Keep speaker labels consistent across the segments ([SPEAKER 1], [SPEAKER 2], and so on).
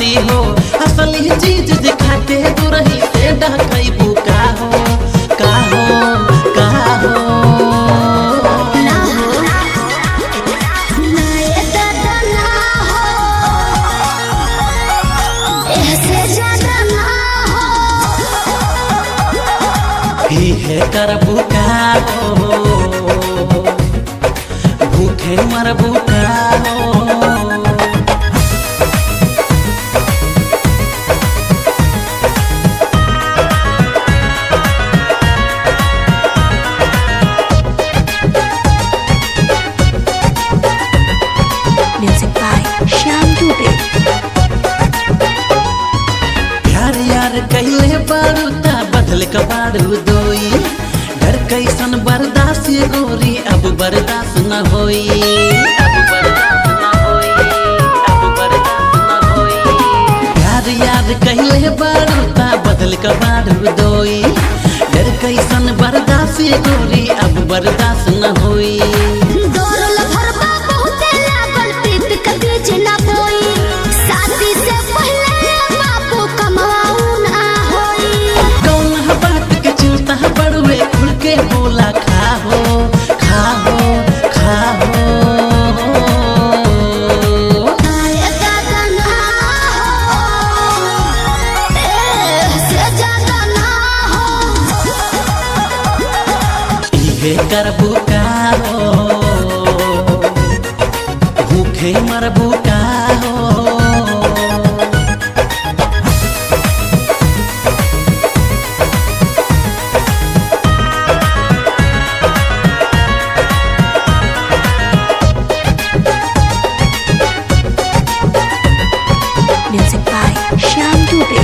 [SPEAKER 1] भारी हो, असली चीज दिखाते तो रही से ढकई बुका हो, का हो, का हो। ही है कर बुका हो, भूखे मर बुका हो।
[SPEAKER 2] Music by Shyam Dubey.
[SPEAKER 1] प्यार यार कहले बारू ता बदल का बारू दोई, डर कैसन बर्दाश्त ये गोरी अब बर्दाश्त न होई, अब बर्दाश्त न होई, अब बर्दाश्त न होई। प्यार यार कहले बारू ता बदल का बारू दोई, डर कैसन बर्दाश्त ये गोरी अब बर्दाश्त न होई। बोला खाहो खाहो खाहो, इहे कर बुका हो, भूखे मर बुका हो।
[SPEAKER 2] Music by Shyam Dubey.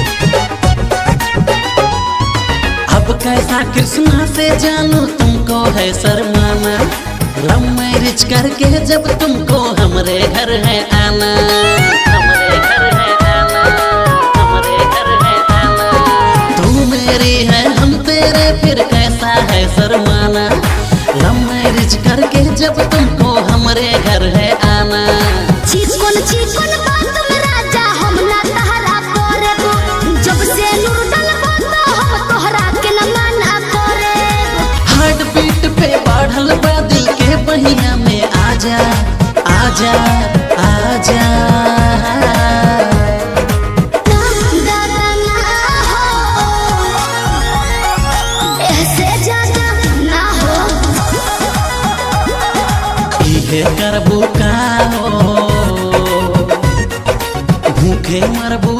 [SPEAKER 1] अब कैसा कृष्णा से जानू तुमको है शर्माना, लव मैरिज करके जब तुमको हमरे घर है आना, हमरे घर है आना, हमरे घर है आना। तू मेरी है हम तेरे फिर कैसा है शर्माना, लव मैरिज करके जब तुमको हमरे घर है आना।
[SPEAKER 3] चिकन चिकन बात में राजा हम ना तहरा करेबो, जब से नूर डलबो तो हम तोहरा के न मना करेबो।
[SPEAKER 1] हार्ट बीट पे बढ़ल बा दिल के बहिया में आजा आजा आजा। इहे कर बुका हो, भूखे मर बुका।